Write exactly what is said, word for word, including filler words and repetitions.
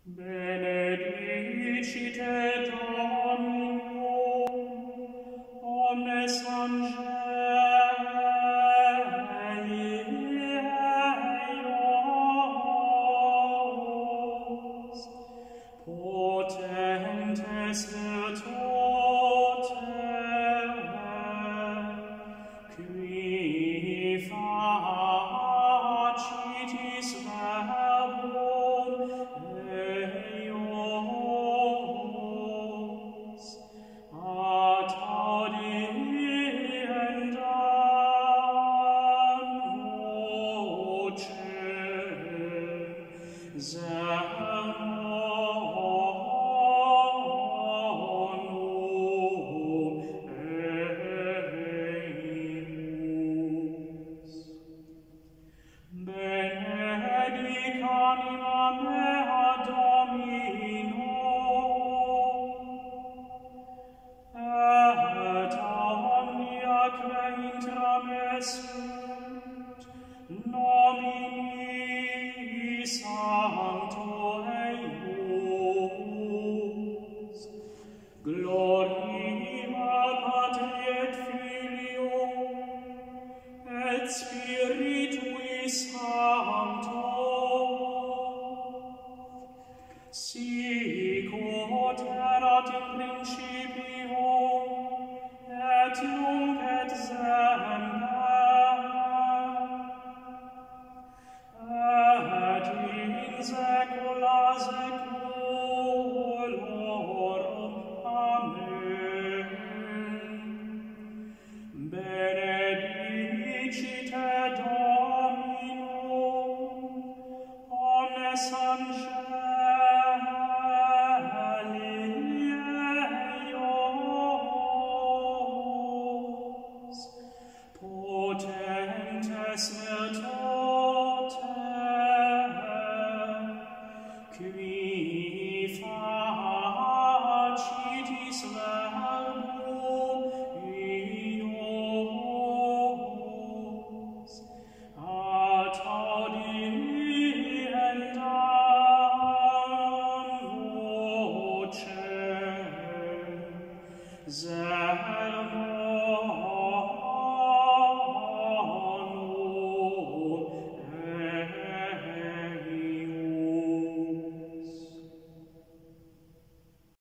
Benedicite Dominum, omnes angeli eios, potentes virtute, qui facitis verbum eios, ad audiendam vocem sermonum eius. Benedic anima mea Domino, et omnia que intram sunt, nomini Sancto eius, gloria Patri et Filio, et Spiritui Sancto, sic ut erat in principio, et nunc et semper, et in saecula saeculorum. Amen. Benedicite Dominum, omnes angeli eios, potentes virtute, qui facitis verbum eios, ad audiendam vocem sermonum